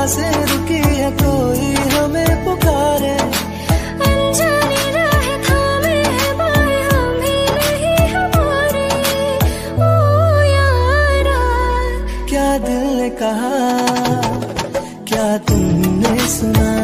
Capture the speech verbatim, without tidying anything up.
सांसें रुकी है, कोई हमें पुकारे। अनजानी राह थामे है बाएं, हम ही नहीं हमारे। ओ यारा, क्या दिल ने कहा, क्या तुमने सुना?